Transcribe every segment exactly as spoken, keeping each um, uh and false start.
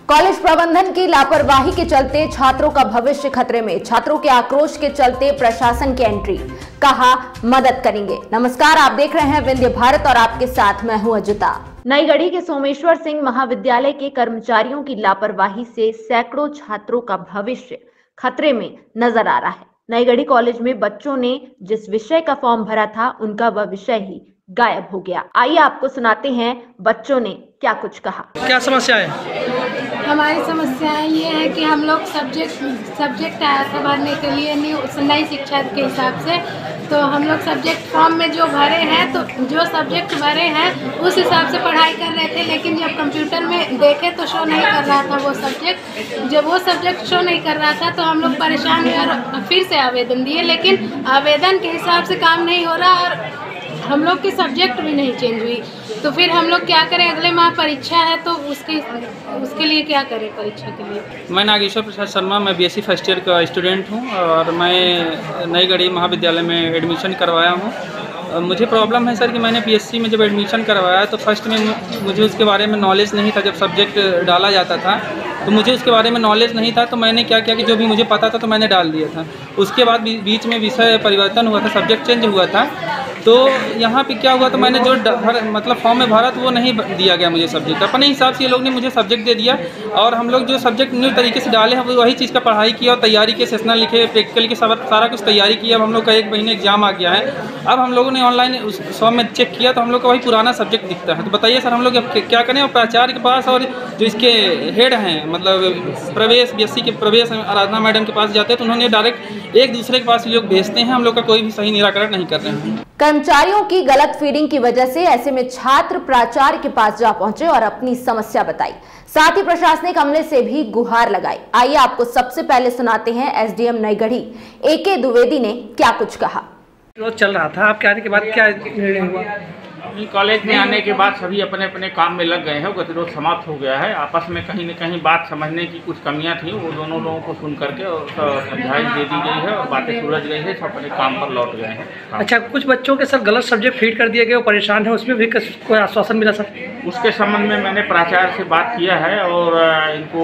College प्रबंधन की लापरवाही के चलते छात्रों का भविष्य खतरे में। छात्रों के आक्रोश के चलते प्रशासन की एंट्री, कहा मदद करेंगे। नमस्कार, आप देख रहे हैं विंध्य भारत और आपके साथ मैं हूं अजिता। नई गढ़ी के सोमेश्वर सिंह महाविद्यालय के कर्मचारियों की लापरवाही से सैकड़ों छात्रों का भविष्य खतरे में नजर आ रहा है। नई गढ़ी कॉलेज में बच्चों ने जिस विषय का फॉर्म भरा था, उनका वह विषय ही गायब हो गया। आइए आपको सुनाते हैं बच्चों ने क्या कुछ कहा। क्या समस्या है? हमारी समस्या ये है कि हम लोग सब्जेक्ट सब्जेक्ट आया था भरने के लिए न्यू नई शिक्षा के हिसाब से, तो हम लोग सब्जेक्ट फॉर्म में जो भरे हैं, तो जो सब्जेक्ट भरे हैं उस हिसाब से पढ़ाई कर रहे थे, लेकिन जब कंप्यूटर में देखे तो शो नहीं कर रहा था वो सब्जेक्ट। जब वो सब्जेक्ट शो नहीं कर रहा था तो हम लोग परेशान हुए और फिर से आवेदन दिए, लेकिन आवेदन के हिसाब से काम नहीं हो रहा और हम लोग की सब्जेक्ट भी नहीं चेंज हुई। तो फिर हम लोग क्या करें? अगले माह परीक्षा है, तो उसके उसके लिए क्या करें परीक्षा के लिए? मैं नागेश्वर प्रसाद शर्मा, मैं बीएससी फर्स्ट ईयर का स्टूडेंट हूं और मैं नई गढ़ी महाविद्यालय में एडमिशन करवाया हूं। मुझे प्रॉब्लम है सर कि मैंने बीएससी में जब एडमिशन करवाया तो फर्स्ट में मुझे उसके बारे में नॉलेज नहीं था। जब सब्जेक्ट डाला जाता था तो मुझे उसके बारे में नॉलेज नहीं था, तो मैंने क्या किया कि जो भी मुझे पता था तो मैंने डाल दिया था। उसके बाद बीच में विषय परिवर्तन हुआ था, सब्जेक्ट चेंज हुआ था, तो यहाँ पे क्या हुआ, तो मैंने जो भर, मतलब फॉर्म में भरा तो वो नहीं दिया गया मुझे सब्जेक्ट। अपने हिसाब से ये लोग ने मुझे सब्जेक्ट दे दिया और हम लोग जो सब्जेक्ट न्यू तरीके से डाले हैं वो वही चीज़ का पढ़ाई किया और तैयारी के सेशनल लिखे, प्रैक्टिकल के सब सारा कुछ तैयारी किया। अब हम लोग का एक महीने एग्जाम आ गया है। अब हम लोगों ने ऑनलाइन उस फॉर्म में चेक किया तो हम लोग का वही पुराना सब्जेक्ट दिखता है। तो बताइए सर, हम लोग अब क्या करें? और प्राचार्य के पास और जो इसके हेड हैं, मतलब प्रवेश बीएससी के प्रवेश आराधना मैडम के पास जाते हैं तो उन्होंने डायरेक्ट एक दूसरे के पास लोग भेजते हैं। हम लोग का कोई भी सही निराकरण नहीं कर रहे हैं। कर्मचारियों की गलत फीडिंग की वजह से ऐसे में छात्र प्राचार्य के पास जा पहुंचे और अपनी समस्या बताई, साथ ही प्रशासनिक अमले से भी गुहार लगाई। आइए आपको सबसे पहले सुनाते हैं एसडीएम नई गढ़ी ए के द्विवेदी ने क्या कुछ कहा। रोज चल रहा था, आपके आने के बाद क्या निर्णय हुआ? कॉलेज में आने के बाद सभी अपने अपने काम में लग गए हैं। गतिरोध समाप्त हो गया है। आपस में कहीं न कहीं बात समझने की कुछ कमियां थी, वो दोनों लोगों को सुन करके और समझाइश दे दी गई है और बातें सुलझ गई है। सब अपने काम पर लौट गए हैं। अच्छा, कुछ बच्चों के सर गलत सब्जेक्ट फीड कर दिए गए, वो परेशान है, उसमें भी कोई आश्वासन मिला सर? उसके संबंध में मैंने प्राचार्य से बात किया है और इनको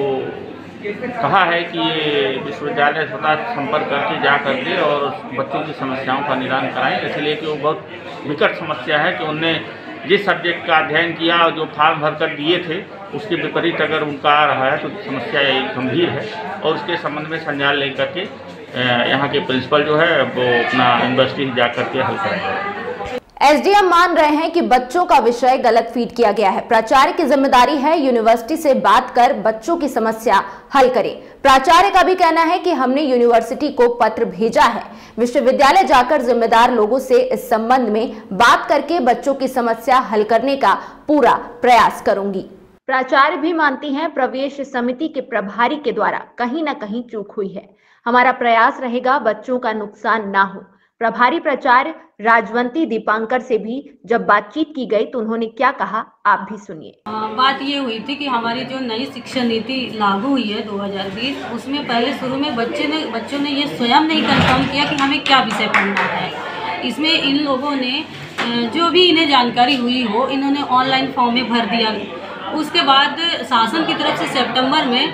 कहा है कि ये विश्वविद्यालय स्वतः संपर्क करके जा करके और बच्चों की समस्याओं का निदान कराएं, इसलिए कि वो बहुत विकट समस्या है कि उनने जिस सब्जेक्ट का अध्ययन किया और जो फॉर्म भर कर दिए थे उसके विपरीत अगर उनका आ रहा है तो समस्या गंभीर है और उसके संबंध में संज्ञान लेकर के यहाँ के प्रिंसिपल जो है वो अपना यूनिवर्सिटी जा करके हल करेंगे। एसडीएम मान रहे हैं कि बच्चों का विषय गलत फीड किया गया है। प्राचार्य की जिम्मेदारी है यूनिवर्सिटी से बात कर बच्चों की समस्या हल करें। प्राचार्य का भी कहना है कि हमने यूनिवर्सिटी को पत्र भेजा है, विश्वविद्यालय जाकर जिम्मेदार लोगों से इस संबंध में बात करके बच्चों की समस्या हल करने का पूरा प्रयास करूंगी। प्राचार्य भी मानती हैं प्रवेश समिति के प्रभारी के द्वारा कहीं ना कहीं चूक हुई है। हमारा प्रयास रहेगा बच्चों का नुकसान ना हो। प्रभारी प्राचार्य राजवंती दीपांकर से भी जब बातचीत की गई तो उन्होंने क्या कहा, आप भी सुनिए। बात ये हुई थी कि हमारी जो नई शिक्षा नीति लागू हुई है दो हज़ार बीस, उसमें पहले शुरू में बच्चे ने बच्चों ने ये स्वयं नहीं कंफर्म किया कि हमें क्या विषय पढ़ना है। इसमें इन लोगों ने जो भी इन्हें जानकारी हुई हो, इन्होंने ऑनलाइन फॉर्म में भर दिया। उसके बाद शासन की तरफ से सितंबर में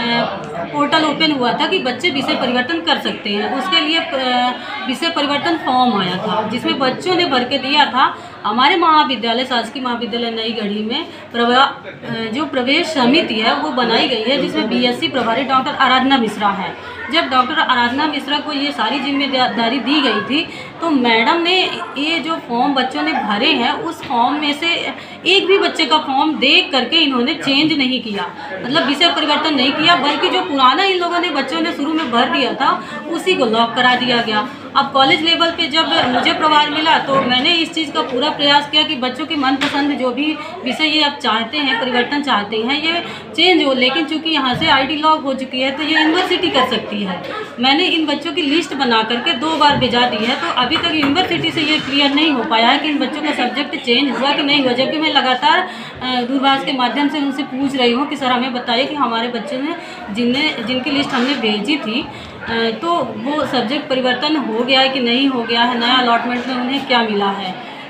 पोर्टल ओपन हुआ था कि बच्चे विषय परिवर्तन कर सकते हैं। उसके लिए विषय परिवर्तन फॉर्म आया था जिसमें बच्चों ने भर के दिया था। हमारे महाविद्यालय शासकीय महाविद्यालय नई गढ़ी में प्रवा जो प्रवेश समिति है वो बनाई गई है, जिसमें बीएससी प्रभारी डॉक्टर आराधना मिश्रा है। जब डॉक्टर आराधना मिश्रा को ये सारी जिम्मेदारी दी गई थी तो मैडम ने ये जो फॉर्म बच्चों ने भरे हैं उस फॉर्म में से एक भी बच्चे का फॉर्म देख करके इन्होंने चेंज नहीं किया, मतलब विषय परिवर्तन नहीं किया, बल्कि जो पुराना इन लोगों ने बच्चों ने शुरू में भर दिया था उसी को लॉक करा दिया गया। अब कॉलेज लेवल पे जब मुझे प्रभार मिला तो मैंने इस चीज़ का पूरा प्रयास किया कि बच्चों की मनपसंद जो भी विषय ये अब चाहते हैं, परिवर्तन चाहते हैं, ये चेंज हो। लेकिन चूंकि यहाँ से आईडी लॉक हो चुकी है तो ये यूनिवर्सिटी कर सकती है। मैंने इन बच्चों की लिस्ट बना करके दो बार भेजा दी है, तो अभी तक यूनिवर्सिटी से ये क्लियर नहीं हो पाया है कि इन बच्चों का सब्जेक्ट चेंज हुआ कि नहीं हुआ। जबकि मैं लगातार दूरभाष के माध्यम से उनसे पूछ रही हूँ कि सर हमें बताइए कि हमारे बच्चे ने जिनने जिनकी लिस्ट हमने भेजी थी तो वो सब्जेक्ट परिवर्तन हो गया है कि नहीं हो गया है, नया अलॉटमेंट में उन्हें क्या मिला है।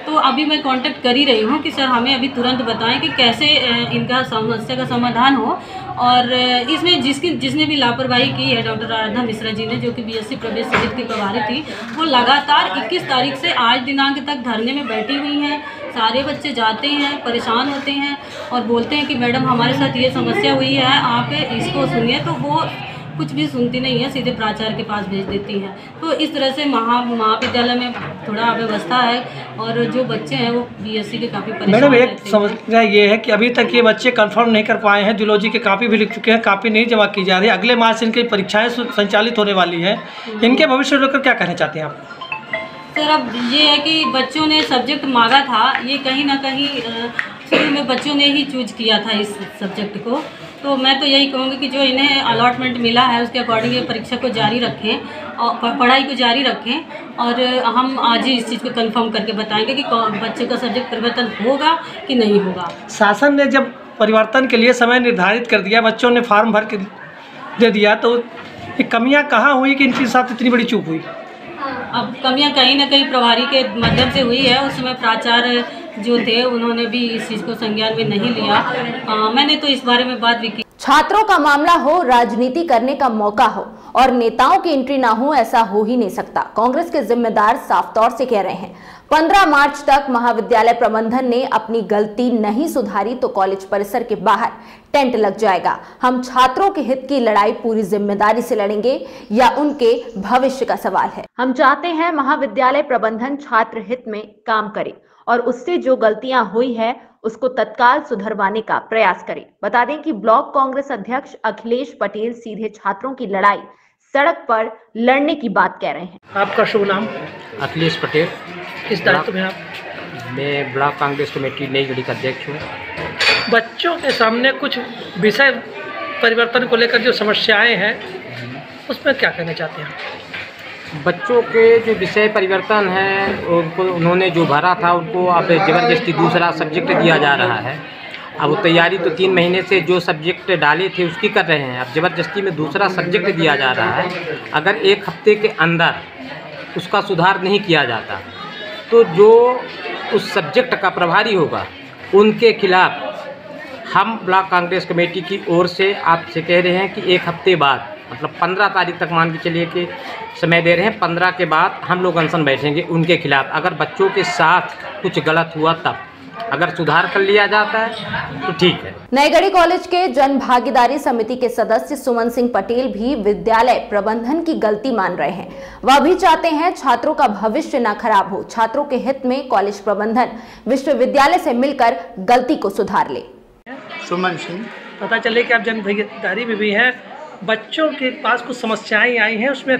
तो अभी मैं कांटेक्ट कर ही रही हूँ कि सर हमें अभी तुरंत बताएं कि कैसे इनका समस्या का समाधान हो। और इसमें जिसकी जिसने भी लापरवाही की है, डॉक्टर आराधना मिश्रा जी ने, जो कि बीएससी प्रवेश सहित की प्रभारी थी, वो लगातार इक्कीस तारीख से आज दिनांक तक धरने में बैठी हुई हैं। सारे बच्चे जाते हैं, परेशान होते हैं और बोलते हैं कि मैडम हमारे साथ ये समस्या हुई है, आप इसको सुनिए, तो वो कुछ भी सुनती नहीं है, सीधे प्राचार्य के पास भेज देती हैं। तो इस तरह से महा महाविद्यालय में थोड़ा अव्यवस्था है और जो बच्चे हैं वो बीएससी के काफ़ी परेशान। मैडम एक समस्या ये है कि अभी तक ये बच्चे कंफर्म नहीं कर पाए हैं, जूलॉजी के कापी भी लिख चुके हैं, कापी नहीं जमा की जा रही है, अगले माह से इनकी परीक्षाएँ संचालित होने वाली हैं, इनके भविष्य को लेकर क्या कहना चाहते हैं आप? सर अब ये है कि बच्चों ने सब्जेक्ट मांगा था, ये कहीं ना कहीं शुरू में बच्चों ने ही चूज किया था इस सब्जेक्ट को, तो मैं तो यही कहूँगी कि जो इन्हें अलॉटमेंट मिला है उसके अकॉर्डिंग ये परीक्षा को जारी रखें और पढ़ाई को जारी रखें। और हम आज ही इस चीज़ को कंफर्म करके बताएंगे कि बच्चे का सब्जेक्ट परिवर्तन होगा कि नहीं होगा। शासन ने जब परिवर्तन के लिए समय निर्धारित कर दिया, बच्चों ने फार्म भर के दे दिया, तो ये कमियाँ कहाँ हुई कि इनके साथ इतनी बड़ी चूक हुई? अब कमियां कहीं ना कहीं प्रभारी के माध्यम से हुई है। उस समय प्राचार्य जो थे उन्होंने भी इस चीज़ को संज्ञान में नहीं लिया। आ, मैंने तो इस बारे में बात भी की। छात्रों का मामला हो, राजनीति करने का मौका हो और नेताओं की एंट्री ना हो, ऐसा हो ही नहीं सकता। कांग्रेस के जिम्मेदार साफ तौर से कह रहे हैं पंद्रह मार्च तक महाविद्यालय प्रबंधन ने अपनी गलती नहीं सुधारी तो कॉलेज परिसर के बाहर टेंट लग जाएगा। हम छात्रों के हित की लड़ाई पूरी जिम्मेदारी से लड़ेंगे, या उनके भविष्य का सवाल है। हम चाहते हैं महाविद्यालय प्रबंधन छात्र हित में काम करे और उससे जो गलतियां हुई है उसको तत्काल सुधरवाने का प्रयास करें। बता दें कि ब्लॉक कांग्रेस अध्यक्ष अखिलेश पटेल सीधे छात्रों की लड़ाई सड़क पर लड़ने की बात कह रहे हैं। आपका शुभ नाम? अखिलेश पटेल। किस दायित्व में आप? मैं ब्लॉक कांग्रेस कमेटी नई गढ़ी का अध्यक्ष हूँ। बच्चों के सामने कुछ विषय परिवर्तन को लेकर जो समस्याएं हैं उसमें क्या कहना चाहते हैं? बच्चों के जो विषय परिवर्तन है उनको उन्होंने जो भरा था उनको अब ज़बरदस्ती दूसरा सब्जेक्ट दिया जा रहा है। अब वो तैयारी तो तीन महीने से जो सब्जेक्ट डाले थे उसकी कर रहे हैं, अब ज़बरदस्ती में दूसरा सब्जेक्ट दिया जा रहा है। अगर एक हफ्ते के अंदर उसका सुधार नहीं किया जाता तो जो उस सब्जेक्ट का प्रभारी होगा उनके खिलाफ हम ब्लॉक कांग्रेस कमेटी की ओर से आपसे कह रहे हैं कि एक हफ्ते बाद, मतलब पंद्रह तारीख तक मान के चलिए कि समय दे रहे हैं, पंद्रह के बाद हम लोग अनशन बैठेंगे उनके खिलाफ। अगर बच्चों के साथ कुछ गलत हुआ तब अगर सुधार कर लिया जाता है तो ठीक है। नई गढ़ी कॉलेज के जन भागीदारी समिति के सदस्य सुमन सिंह पटेल भी विद्यालय प्रबंधन की गलती मान रहे हैं। वह भी चाहते हैं छात्रों का भविष्य न खराब हो। छात्रों के हित में कॉलेज प्रबंधन विश्वविद्यालय से मिलकर गलती को सुधार ले। सुमन सिंह। पता चले कि आप जन भागीदारी में भी हैं, बच्चों के पास कुछ समस्याएं आई हैं उसमें?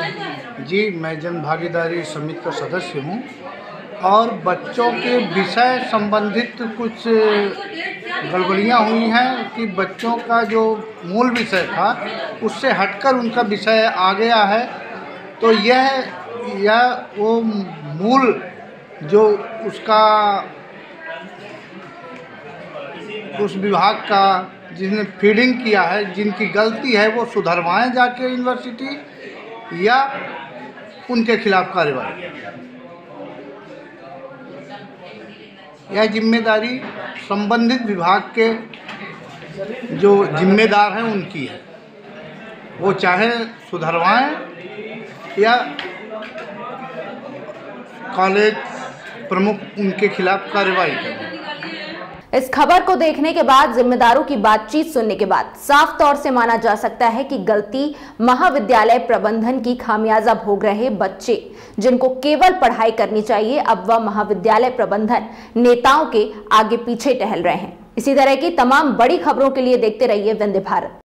जी, मैं जन भागीदारी समिति का सदस्य हूं और बच्चों के विषय संबंधित कुछ गड़बड़ियां हुई हैं कि बच्चों का जो मूल विषय था उससे हटकर उनका विषय आ गया है। तो यह यह वो मूल जो उसका उस विभाग का जिसने फीडिंग किया है, जिनकी गलती है, वो सुधरवाएं जाके यूनिवर्सिटी या उनके खिलाफ कार्रवाई। यह जिम्मेदारी संबंधित विभाग के जो जिम्मेदार हैं उनकी है। वो चाहे सुधरवाएं या कॉलेज प्रमुख उनके खिलाफ कार्रवाई करें। इस खबर को देखने के बाद, जिम्मेदारों की बातचीत सुनने के बाद साफ तौर से माना जा सकता है कि गलती महाविद्यालय प्रबंधन की खामियाजा भोग रहे बच्चे, जिनको केवल पढ़ाई करनी चाहिए, अब वह महाविद्यालय प्रबंधन नेताओं के आगे पीछे टहल रहे हैं। इसी तरह की तमाम बड़ी खबरों के लिए देखते रहिए वंदे भारत।